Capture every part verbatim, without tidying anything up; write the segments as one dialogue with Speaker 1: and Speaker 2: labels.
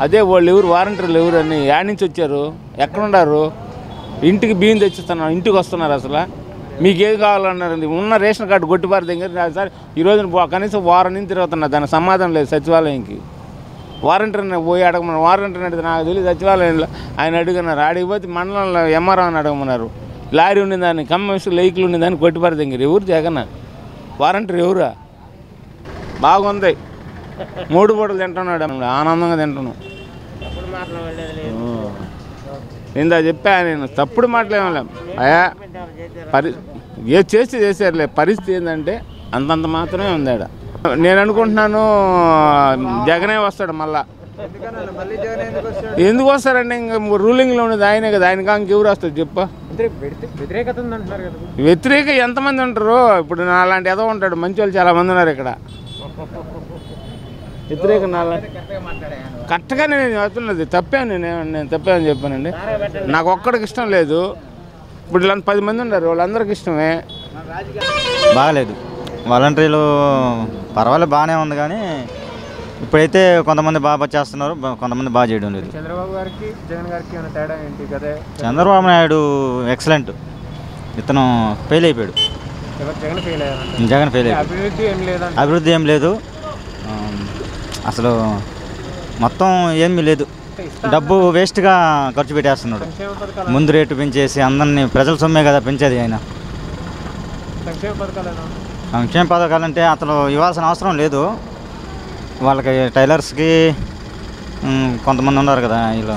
Speaker 1: అదే వాళ్ళు ఎవరు వారంటీలు ఎవరు అని యాడ్ నుంచి వచ్చారు, ఎక్కడున్నారు? ఇంటికి బియ్యం తెచ్చిస్తున్నారు, ఇంటికి వస్తున్నారు. అసలు మీకు ఏది కావాలన్నారు? ఉన్న రేషన్ కార్డు కొట్టిపారు దగ్గర సార్ ఈరోజు కనీసం వారం నుంచి తిరుగుతున్నా, దానికి సమాధానం లేదు సచివాలయంకి. వారంటీని పోయి అడగమన్నారు, వారంటీని అడిగితే నాకు తెలియదు సచివాలయంలో ఆయన అడిగినారు. అడిగిపోతే మండలంలో ఎంఆర్ఓ అని అడగమన్నారు. లారీ ఉండేదాన్ని కమ్యూనిస్ట్ లైకులు ఉండేదాన్ని కొట్టిపారు దగ్గర ఎవరు జగన్ వారంటీ ఎవరా? బాగుంది, మూడు పూటలు తింటున్నాడు, ఆనందంగా తింటున్నాం. ఇందా చెప్పా నేను, తప్పుడు మాటలేమలే అయా. పరి ఏ చేస్తే చేశారులే, పరిస్థితి ఏంటంటే అంతంత మాత్రమే ఉంది ఆడ. నేను అనుకుంటున్నాను జగనే వస్తాడు మళ్ళా. ఎందుకు వస్తారంటే ఇంకా రూలింగ్లో ఉన్నది ఆయనే కదా, ఆయనకా ఇంకెవరు వస్తారు చెప్పు? వ్యతిరేక ఎంతమంది ఉంటారు? ఇప్పుడు నాలాంటి ఏదో ఉంటాడు, మంచి వాళ్ళు చాలా మంది ఉన్నారు ఇక్కడ. వ్యతిరేక నాలా కరెక్ట్గా నేను చెప్తున్నది తప్పాను, నేను నేను తప్పాను చెప్పానండి. నాకు ఒక్కడికి ఇష్టం లేదు. ఇప్పుడు ఇలా పది మంది ఉన్నారు, వాళ్ళందరికీ ఇష్టమే.
Speaker 2: బాగలేదు, వాలంటీర్లు పర్వాలేదు బాగానే ఉంది, కానీ ఇప్పుడైతే కొంతమంది బాగా చేస్తున్నారు, కొంతమంది బాగా చేయడం లేదు.
Speaker 3: చంద్రబాబు గారికి జగన్ గారికి ఏమైనా తేడా ఏంటి కదా?
Speaker 2: చంద్రబాబు నాయుడు ఎక్సలెంట్, ఇతను ఫెయిల్ అయిపోయాడు.
Speaker 3: జగన్ ఫెయిల్ అయ్యారు,
Speaker 2: జగన్ ఫెయిల్ అయిపోయాడు.
Speaker 3: అభివృద్ధి ఏం లేదు,
Speaker 2: అభివృద్ధి ఏం లేదు అసలు, మొత్తం ఏమీ లేదు. డబ్బు వేస్ట్గా ఖర్చు పెట్టేస్తున్నాడు. ముందు రేటు పెంచేసి అందరినీ, ప్రజల సొమ్మే కదా పెంచేది ఆయన.
Speaker 3: సంక్షేమ పథకాలు
Speaker 2: సంక్షేమ పథకాలు అంటే అతను ఇవ్వాల్సిన అవసరం లేదు. వాళ్ళకి టైలర్స్కి కొంతమంది ఉన్నారు కదా, వీళ్ళు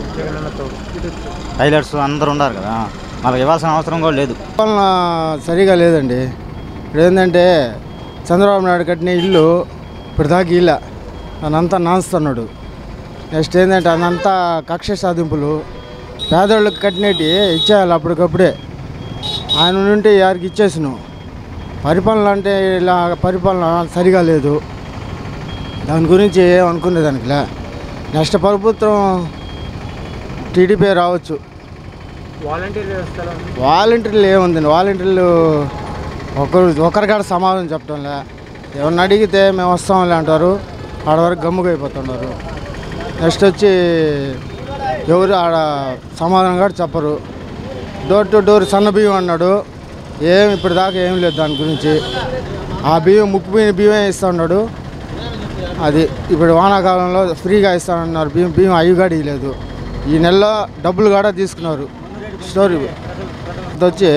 Speaker 2: టైలర్స్ అందరూ ఉన్నారు కదా, వాళ్ళకి ఇవ్వాల్సిన అవసరం కూడా లేదు.
Speaker 4: పాలన సరిగా లేదండి. ఇప్పుడు ఏంటంటే చంద్రబాబు నాయుడు కట్టిన ఇల్లు ఇప్పుడు దాకా ఇలా అనంతా నాన్స్తున్నాడు. నెక్స్ట్ ఏంటంటే అదంతా కక్ష సాధింపులు, పేదోళ్ళకి కట్టినట్టు ఇచ్చేయాలి అప్పటికప్పుడే. ఆయన నుండి ఎవరికి ఇచ్చేసిను. పరిపాలన అంటే ఇలా పరిపాలన సరిగా లేదు, దాని గురించి ఏమనుకునేదానికిలే. నెక్స్ట్ ప్రభుత్వం టీడీపీ రావచ్చు.
Speaker 3: వాలంటీర్ వ్యవస్థలో
Speaker 4: వాలంటీర్లు ఏముందండి, వాలంటీర్లు ఒకరు ఒకరికాడ సమాధానం చెప్పడంలే. ఏమన్నా అడిగితే మేము వస్తాంలే అంటారు, ఆడ వరకు గమ్ముగా అయిపోతున్నారు. నెక్స్ట్ వచ్చి ఎవరు ఆడ సమాధానం కూడా చెప్పరు. డోర్ టు డోర్ సన్న బియ్యం అన్నాడు, ఏం ఇప్పటిదాకా ఏం లేదు దాని గురించి. ఆ బియ్యం ముక్కిపోయిన బియ్యం ఇస్తూ ఉన్నాడు. అది ఇప్పుడు వానాకాలంలో ఫ్రీగా ఇస్తానన్నారు బియ్యం, బియ్యం అవి కూడా ఇవ్వలేదు. ఈ నెలలో డబ్బులు కూడా తీసుకున్నారు. స్టోరీ వచ్చి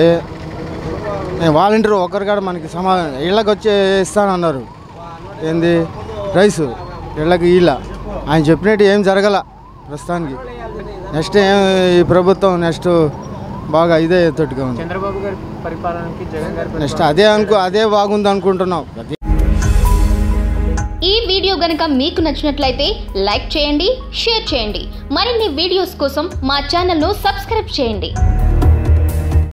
Speaker 4: వాలంటీర్ ఒకరు కూడా మనకి సమాధానం, ఇళ్ళకి వచ్చి ఇస్తానన్నారు. ఏంది రైసు ఇళ్ళకి ఇలా ఆయన చెప్పినట్టు ఏం జరగల ప్రస్తుతానికి. నెక్స్ట్ ఏం ఈ ప్రభుత్వం నెక్స్ట్ బాగా ఇదే తోటిగా ఉంది.
Speaker 3: చంద్రబాబు గారి పరిపాలనకి జగన్ గారి
Speaker 4: నెక్స్ట్ అదే అనుకో అదే బాగుంది అనుకుంటున్నాం.
Speaker 5: ఈ వీడియో గనుక మీకు నచ్చినట్లయితే లైక్ చేయండి, షేర్ చేయండి. మరిన్ని వీడియోస్ కోసం మా ఛానల్ను సబ్స్క్రైబ్ చేయండి.